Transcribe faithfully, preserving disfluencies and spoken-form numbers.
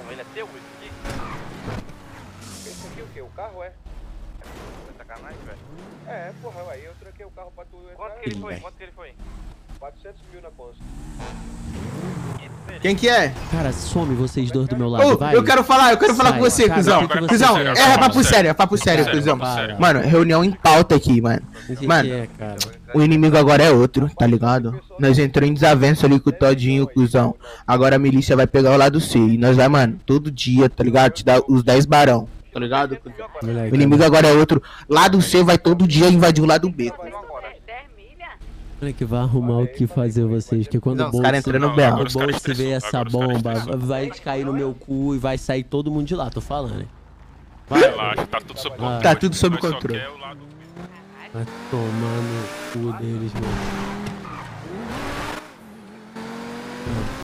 Não, ele é teu, esse aqui? Esse aqui o quê? O carro é? É sacanagem, velho. É, porra, aí eu troquei o carro pra tu entrar. Quanto que ele foi? Quanto que ele foi? quatrocentos mil na conta. Quem que é? Cara, some vocês dois do meu lado, Ô, vai. eu quero falar, eu quero falar Sai, com você, cara, cuzão. o que que você Cuzão, quer? é papo sério, é papo sério, Sério, cuzão. papo sério. Mano, reunião em pauta aqui, mano. O que Mano, que é, cara? o inimigo agora é outro, tá ligado? Nós entrou em desavença ali com o Todinho, cuzão. Agora a milícia vai pegar o lado C. E nós vai, mano, todo dia, tá ligado? Te dar os dez barão, tá ligado? Moleque, O inimigo agora é outro. Lado C vai todo dia invadir o lado B. Moleque, vai arrumar o que fazer vocês, que quando Não, o os caras bolso, entrando Não, B agora O. o os caras bolso vê estressou, essa agora os caras bomba, estressou. vai cair no meu cu e vai sair todo mundo de lá, tô falando, hein? Vai, Relaxa, tá tudo sob controle. Tá tudo sob Nós só controle. quer o lado B. vai tomar no cu deles, mano.